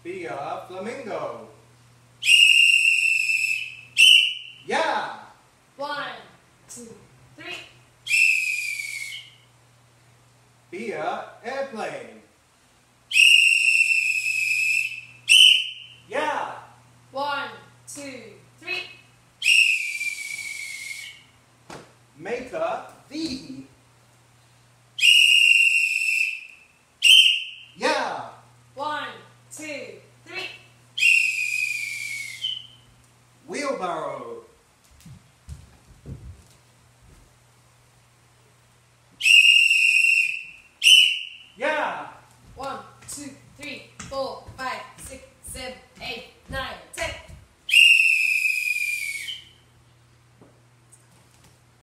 Be a flamingo. Yeah. 1, 2, 3. Be a airplane. Yeah. 1, 2, 3. Make a V.